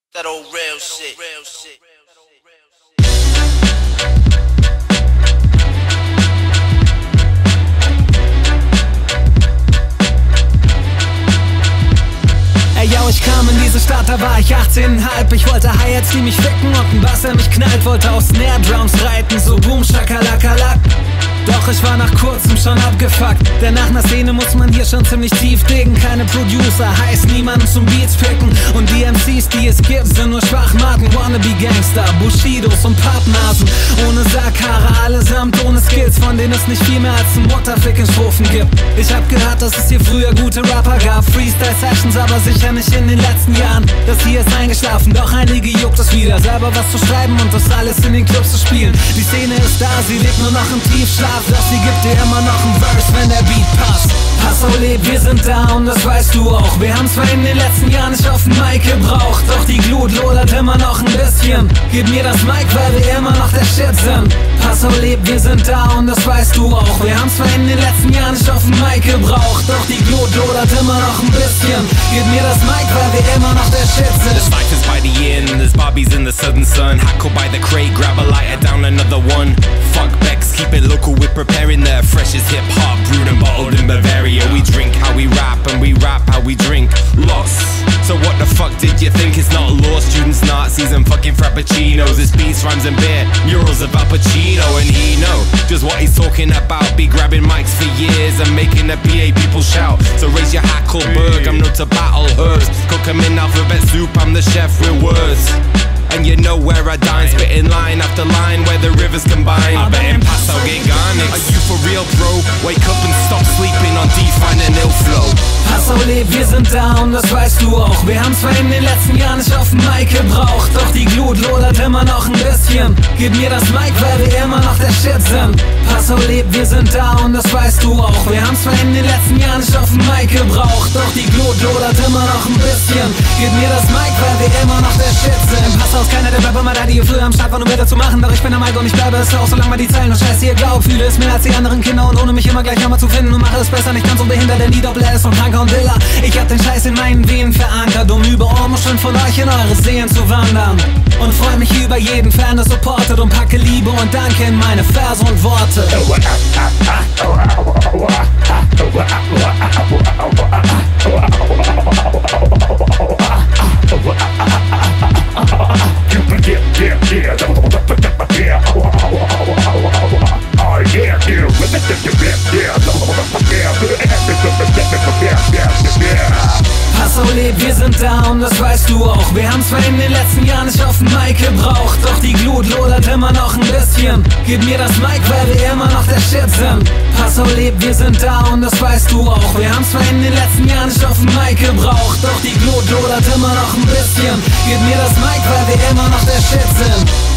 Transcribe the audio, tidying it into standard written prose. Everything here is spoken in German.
That old real shit. Real shit. Ey, yo, ich kam in diese Stadt, da war ich 18,5. Ich wollte Hi-Hats, die mich ficken und ein Bass, der mich knallt. Wollte auf Snare-Drums reiten, so boom, schakalakalak. Doch ich war nach kurzem schon abgefuckt, denn nach ner Szene muss man hier schon ziemlich tief diggen. Keine Producer, heißt niemanden zum Beats picken. Und die MCs, die es gibt, sind nur Schwachmaten. Wannabe-Gangster, Bushidos und Pappnasen. Ohne Sackhaare, allesamt ohne Skills, von denen es nicht viel mehr als ein Mutterfick in Strophen gibt. Ich hab gehört, dass es hier früher gute Rapper gab, Freestyle-Sessions, aber sicher nicht in den letzten Jahren. Das hier ist eingeschlafen, doch einige juckt es wieder, selber was zu schreiben und das alles in den Clubs zu spielen. Die Szene ist da, sie liegt nur noch im Tiefschlaf, doch sie gibt dir immer noch einen Verse, wenn der Beat passt. Passau lebt, wir sind da und das weißt du auch. Wir haben zwar in den letzten Jahren nicht auf den Mic gebraucht, doch die Glut lodert immer noch ein bisschen. Gib mir das Mic, weil wir immer noch der Shit sind. Passau lebt, wir sind da und das weißt du auch. Wir haben zwar in den letzten Jahren nicht auf den Mic gebraucht, doch die Glut lodert immer noch ein bisschen. Gib mir das Mic, weil wir immer noch der Shit sind. There's fighters by the inn, there's bobbies in the southern sun. Hackle by the crate, grab a lighter, down another one. Fuck Becks, keep it local, we're preparing the freshest hip-hop, brewed and bottled in Bavaria. We drink how we rap and we rap how we drink. Lost. So what the fuck did you think? It's not law, students, Nazis and fucking frappuccinos. It's beats, rhymes and beer, murals of Al Pacino. And he know just what he's talking about. Be grabbing mics for years and making the PA people shout. So raise your Hackleberg, I'm not to battle hers. Cook 'em in alphabet soup, I'm the chef with words. And you know where I dine, spitting line after line where the rivers combine. I bet in Passau get garnics. Are you for real, bro? Wake up and stop sleeping on D-Fine and Ill-Flow. Passau lebt, wir sind da und das weißt du auch. Wir haben zwar in den letzten Jahren nicht auf den Mic gebraucht, doch die Glut lodert immer noch ein bisschen. Gib mir das Mic, weil wir immer noch der Shit sind. Passau lebt, wir sind da und das weißt du auch. Wir haben zwar in den letzten Jahren nicht auf den Mic gebraucht, doch die Glut lodert immer noch ein bisschen. Gib mir das Mic, weil wir immer noch der Shit sind. Passau ist keiner der Rapper, mal da, die früher am Start waren, um Bilder zu machen. Doch ich bin am Mic und ich bleibe es auch, solange man die Zeilen und Scheiße hier glaubt. Fühle es mehr als die anderen Kinder und ohne mich immer gleich Hammer zu finden. Und mache es besser, nicht ganz so behindert, denn die Doppel-S und Kranker und Dilla. Ich hab den Scheiß in meinen Venen verankert, um über Ohren und schön von euch in eure Seelen zu wandern. Und freu mich über jeden Fan, der supportet und packe Liebe und Danke in meine Verse und Worte. Passau lebt, wir sind da und das weißt du auch. Wir haben zwar in den letzten Jahren nicht auf den Mic gebraucht, doch die Glut lodert immer noch ein bisschen. Gib mir das Mic, weil wir immer noch der Shit sind. Passau lebt, wir sind da und das weißt du auch. Wir haben zwar in den letzten Jahren nicht auf den Mic gebraucht, doch die Glut lodert immer noch ein bisschen. Gib mir das Mic, weil wir immer noch der Shit sind.